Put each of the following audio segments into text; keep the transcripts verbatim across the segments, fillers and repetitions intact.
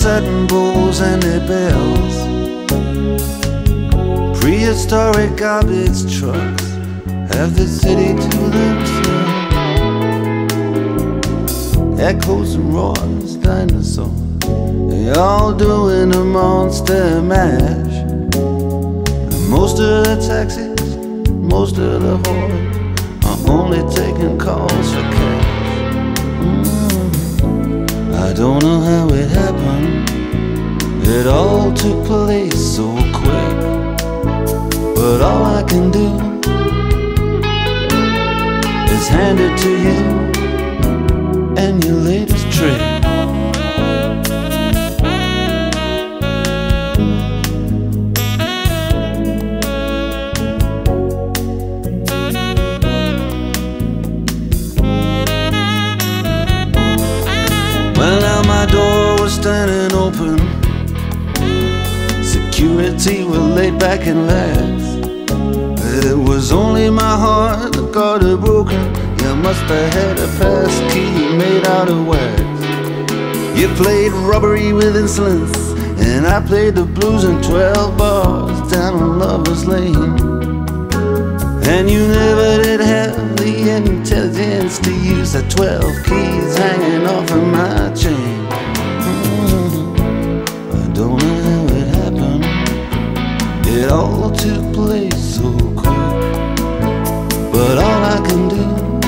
satin bowls and their bells. Prehistoric garbage trucks have the city to themselves. Echoes and roars, dinosaurs, they all doing a monster mash. And most of the taxis, most of the whores are only taking calls for cash. mm. I don't know how it happened, it all took place so quick. But all I can do is hand it to you and your latest trick. Well, now my door was standing open, security were laid back and lax. It was only my heart that got it broken. You must have had a pass key made out of wax. You played robbery with insolence, and I played the blues in twelve bars down on Lover's Lane. And you never did have the intelligence to use the twelve keys hanging off of my chain. mm. I don't know how it happened, it all took place so quick. But all I can do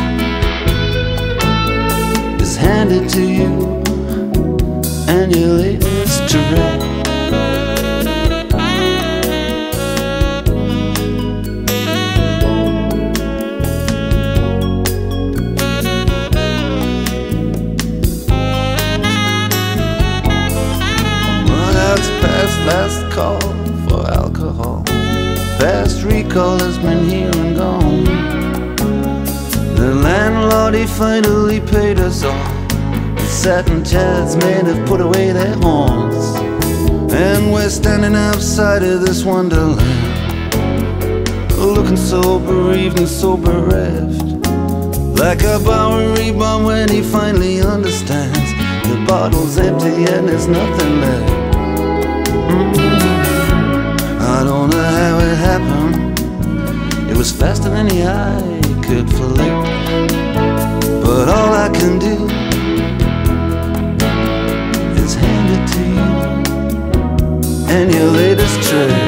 is hand it to you and your latest trick. Well, that's past last call for alcohol. Fast recall has been here and gone. The landlord, he finally paid us all. The satin chairs men have put away their horns, and we're standing outside of this wonderland, looking so bereaved and so bereft, like a Bowery bum when he finally understands the bottle's empty and there's nothing left. mm. I don't know how it happened, it was faster than the eye could flick. But all I can do is hand it to you and your latest trick.